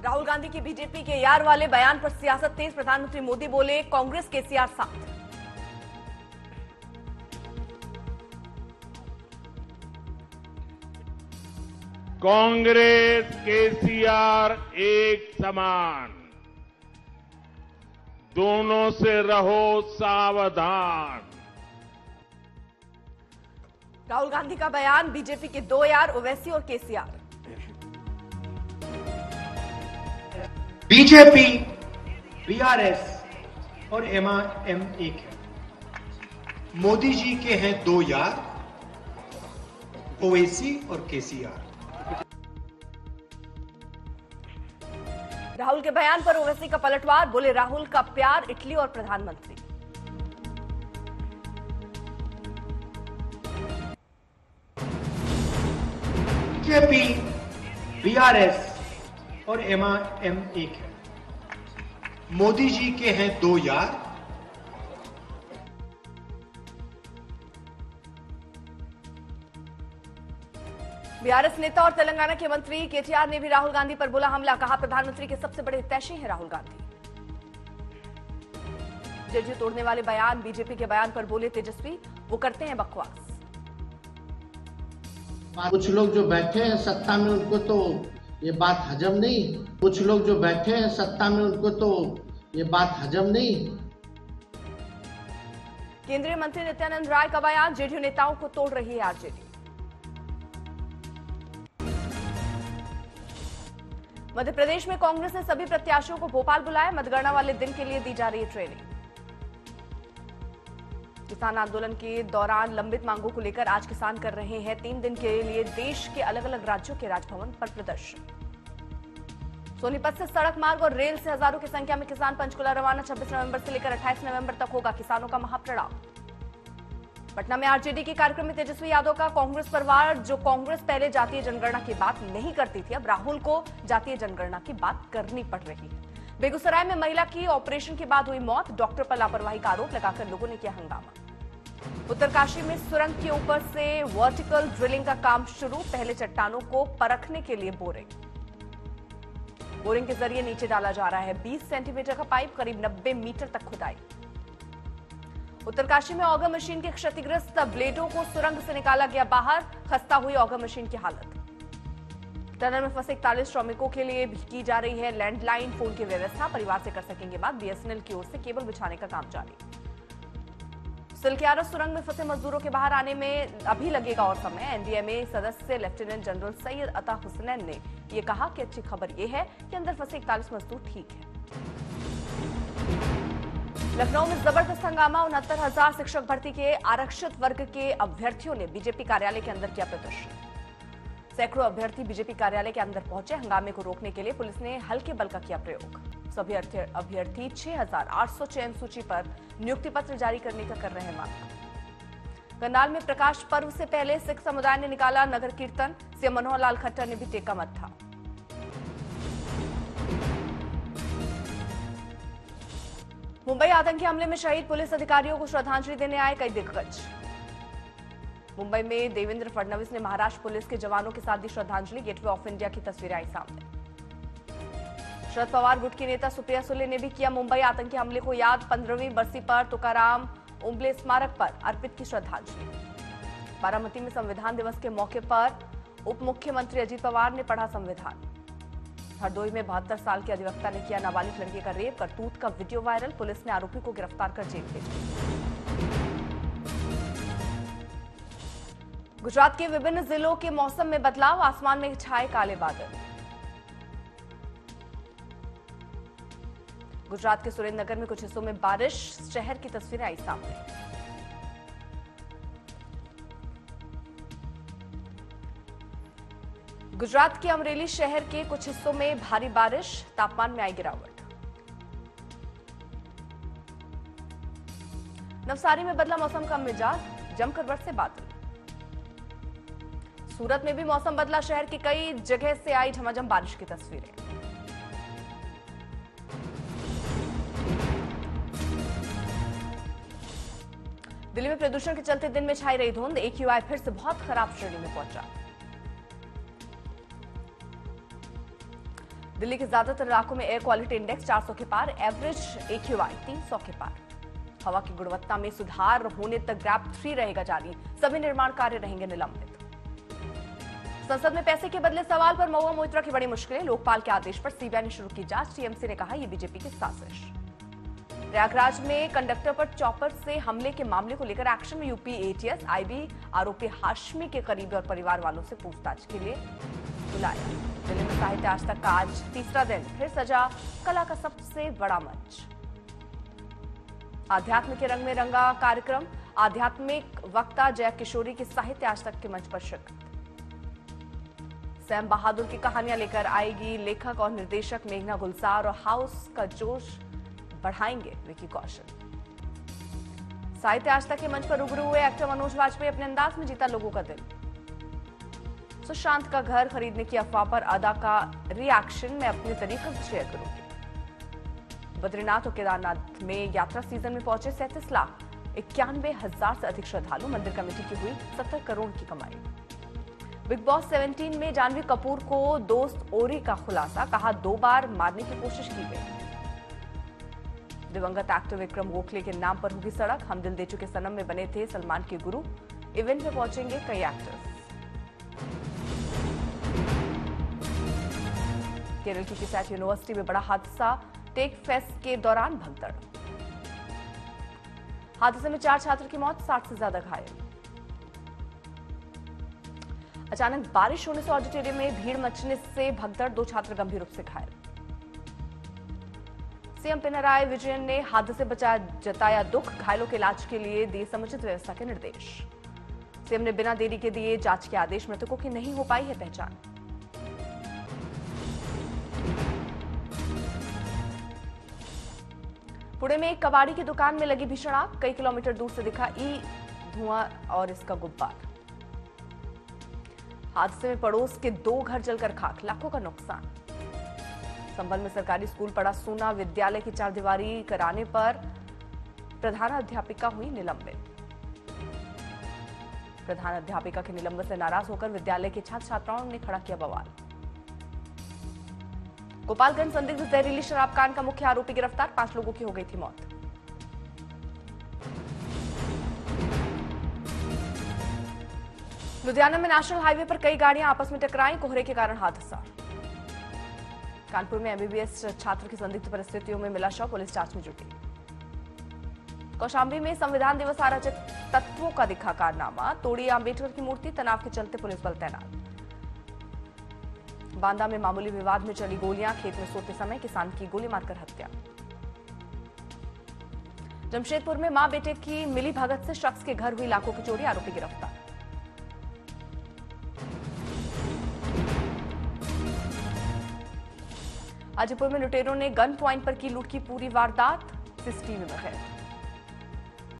राहुल गांधी की बीजेपी के यार वाले बयान पर सियासत तेज। प्रधानमंत्री मोदी बोले कांग्रेस केसीआर साथ। कांग्रेस केसीआर एक समान, दोनों से रहो सावधान। राहुल गांधी का बयान, बीजेपी के दो यार ओवैसी और केसीआर। बीजेपी, बीआरएस और एमआईएम एक है। मोदी जी के हैं दो यार, ओवैसी और केसीआर। राहुल के बयान पर ओवैसी का पलटवार, बोले राहुल का प्यार इटली और प्रधानमंत्री। बीजेपी, बीआरएस और एमआईएम एक है। मोदी जी के हैं दो यार। बीआरएस नेता और तेलंगाना के मंत्री केटीआर ने भी राहुल गांधी पर बोला हमला। कहा प्रधानमंत्री के सबसे बड़े हितैषी हैं राहुल गांधी। जेडीयू तोड़ने वाले बयान, बीजेपी के बयान पर बोले तेजस्वी वो करते हैं बकवास। कुछ लोग जो बैठे हैं सत्ता में उनको तो ये बात हजम नहीं। कुछ लोग जो बैठे हैं सत्ता में उनको तो ये बात हजम नहीं। केंद्रीय मंत्री नित्यानंद राय का बयान, जेडीयू नेताओं को तोड़ रही है आरजेडी। मध्य प्रदेश में कांग्रेस ने सभी प्रत्याशियों को भोपाल बुलाया। मतगणना वाले दिन के लिए दी जा रही है ट्रेनिंग। किसान आंदोलन के दौरान लंबित मांगों को लेकर आज किसान कर रहे हैं 3 दिन के लिए देश के अलग अलग राज्यों के राजभवन पर प्रदर्शन। सोनीपत से सड़क मार्ग और रेल से हजारों की संख्या में किसान पंचकुला रवाना। 26 नवंबर से लेकर 28 नवंबर तक होगा किसानों का महाप्रणाम। पटना में आरजेडी के कार्यक्रम में तेजस्वी यादव का कांग्रेस परिवार, जो कांग्रेस पहले जातीय जनगणना की बात नहीं करती थी, अब राहुल को जातीय जनगणना की बात करनी पड़ रही है। बेगूसराय में महिला की ऑपरेशन के बाद हुई मौत, डॉक्टर पर लापरवाही का आरोप लगाकर लोगों ने किया हंगामा। उत्तरकाशी में सुरंग के ऊपर से वर्टिकल ड्रिलिंग का काम शुरू। पहले चट्टानों को परखने के लिए बोरिंग के जरिए नीचे डाला जा रहा है 20 सेंटीमीटर का पाइप, करीब 90 मीटर तक खुदाई। उत्तरकाशी में ऑगर मशीन के क्षतिग्रस्त ब्लेडों को सुरंग से निकाला गया बाहर। खस्ता हुई ऑगर मशीन की हालत। टनल में फंसे 41 श्रमिकों के लिए भी की जा रही है लैंडलाइन फोन की व्यवस्था। परिवार से कर सकेंगे बात। बीएसएनएल की ओर से केबल बिछाने का काम जारी। सिलक्यारा सुरंग में फंसे मजदूरों के बाहर आने में अभी लगेगा और समय। एनडीएमए सदस्य लेफ्टिनेंट जनरल सैयद अता हुसैन ने यह कहा कि अच्छी खबर यह है कि अंदर फंसे 41 मजदूर ठीक है। लखनऊ में जबरदस्त हंगामा। 69,000 शिक्षक भर्ती के आरक्षित वर्ग के अभ्यर्थियों ने बीजेपी कार्यालय के अंदर किया प्रदर्शन। सैकड़ों अभ्यर्थी बीजेपी कार्यालय के अंदर पहुंचे। हंगामे को रोकने के लिए पुलिस ने हल्के बल का किया प्रयोग। सभी अभ्यर्थी 6,800 चयन सूची पर नियुक्ति पत्र जारी करने का कर रहे हैं मांग। करनाल में प्रकाश पर्व से पहले सिख समुदाय ने निकाला नगर कीर्तन। सीएम मनोहर लाल खट्टर ने भी टेका मत्था। मुंबई आतंकी हमले में शहीद पुलिस अधिकारियों को श्रद्धांजलि देने आए कई दिग्गज। मुंबई में देवेंद्र फडणवीस ने महाराष्ट्र पुलिस के जवानों के साथ दी श्रद्धांजलि। गेटवे ऑफ इंडिया की तस्वीरें आई सामने। शरद पवार गुट की नेता सुप्रिया सुले ने भी किया मुंबई आतंकी हमले को याद। 15वीं बरसी पर तुकाराम ओम्बले स्मारक पर अर्पित की श्रद्धांजलि। बारामती में संविधान दिवस के मौके पर उप मुख्यमंत्री अजित पवार ने पढ़ा संविधान। हरदोई में 72 साल के अधिवक्ता ने किया नाबालिग लड़के का रेप। करतूत का वीडियो वायरल। पुलिस ने आरोपी को गिरफ्तार कर जेल भेजा। गुजरात के विभिन्न जिलों के मौसम में बदलाव। आसमान में छाए काले बादल। गुजरात के सुरेंद्रनगर में कुछ हिस्सों में बारिश। शहर की तस्वीरें आई सामने। गुजरात के अमरेली शहर के कुछ हिस्सों में भारी बारिश। तापमान में आई गिरावट। नवसारी में बदला मौसम का मिजाज। जमकर बरसे बादल। सूरत में भी मौसम बदला। शहर की कई जगह से आई झमाझम बारिश की तस्वीरें। दिल्ली में प्रदूषण के चलते दिन में छाई रही धुंध। AQI फिर से बहुत खराब श्रेणी में पहुंचा। दिल्ली के ज्यादातर इलाकों में एयर क्वालिटी इंडेक्स 400 के पार, एवरेज AQI 300 के पार। हवा की गुणवत्ता में सुधार होने तक ग्रैप 3 रहेगा जारी, सभी निर्माण कार्य रहेंगे निलंबित। संसद में पैसे के बदले सवाल पर महुआ मोइत्रा की बड़ी मुश्किलें, लोकपाल के आदेश पर सीबीआई ने शुरू की जांच, टीएमसी ने कहा यह बीजेपी की साजिश। प्रयागराज में कंडक्टर पर चॉपर से हमले के मामले को लेकर एक्शन में यूपी ATS, IB आरोपी हाशमी के करीबी और परिवार वालों से पूछताछ के लिए बुलाया। दिल्ली में साहित्य आज तक का आज तीसरा दिन, फिर सजा कला का सबसे बड़ा मंच। आध्यात्म के रंग में रंगा कार्यक्रम, आध्यात्मिक वक्ता जय किशोरी की साहित्य आज तक के मंच पर शिरकत। सैम बहादुर की कहानियां लेकर आएगी लेखक और निर्देशक मेघना गुलजार, और हाउस का जोश बढ़ाएंगे विकी कौशल। साहित्य आज तक के मंच पर रूबरू हुए एक्टर मनोज वाजपेयी, अपने अंदाज में जीता लोगों का दिल। सुशांत का घर खरीदने की अफवाह पर अदा का रिएक्शन मैं अपने तरीके से शेयर करूंगी। बद्रीनाथ और केदारनाथ में यात्रा सीजन में पहुंचे 37 लाख 91,000 से अधिक श्रद्धालु, मंदिर कमेटी की हुई 70 करोड़ की कमाई। बिग बॉस 17 में जानवी कपूर को दोस्त ओरी का खुलासा, कहा 2 बार मारने की कोशिश की गई। दिवंगत एक्टर विक्रम गोखले के नाम पर होगी सड़क, हम दिल दे चुके सनम में बने थे सलमान के गुरु, इवेंट में पहुंचेंगे कई एक्टर्स। केरल की किसैट यूनिवर्सिटी में बड़ा हादसा, टेक फेस्ट के दौरान भगदड़। हादसे में 4 छात्र की मौत, 60 से ज्यादा घायल। अचानक बारिश होने से ऑडिटोरियम में भीड़ मचने से भगदड़, 2 छात्र गंभीर रूप से घायल। सीएम पिनराई विजयन ने हादसे बचा जताया दुख, घायलों के इलाज के लिए दिए समुचित व्यवस्था के निर्देश। सीएम ने बिना देरी के दिए जांच के आदेश, मृतकों की नहीं हो पाई है पहचान। पुणे में एक कबाड़ी की दुकान में लगी भीषण आग, कई किलोमीटर दूर से दिखा धुआं और इसका गुब्बार। हादसे में पड़ोस के 2 घर जलकर खाक, लाखों का नुकसान। संभल में सरकारी स्कूल पड़ा सूना, विद्यालय की 4 दीवारी कराने पर प्रधानाध्यापिका हुई निलंबित। प्रधानाध्यापिका के निलंबन से नाराज होकर विद्यालय के छात्र छात्राओं ने खड़ा किया बवाल। गोपालगंज संदिग्ध जहरीली शराब कांड का मुख्य आरोपी गिरफ्तार, 5 लोगों की हो गई थी मौत। लुधियाना में नेशनल हाईवे पर कई गाड़ियां आपस में टकराई, कोहरे के कारण हादसा। कानपुर में MBBS छात्र की संदिग्ध परिस्थितियों में मिला शव, पुलिस जांच में जुटी। कौशाम्बी में संविधान दिवस आयोजित तत्वों का दिखा कारनामा, तोड़ी अंबेडकर की मूर्ति, तनाव के चलते पुलिस बल तैनात। बांदा में मामूली विवाद में चली गोलियां, खेत में सोते समय किसान की गोली मारकर हत्या। जमशेदपुर में मां बेटे की मिली भगत से शख्स के घर हुई लाखों की चोरी, आरोपी गिरफ्तार। हाजीपुर में लुटेरों ने गन पॉइंट पर की लूट की पूरी वारदात, सीसीटीवी में कैद।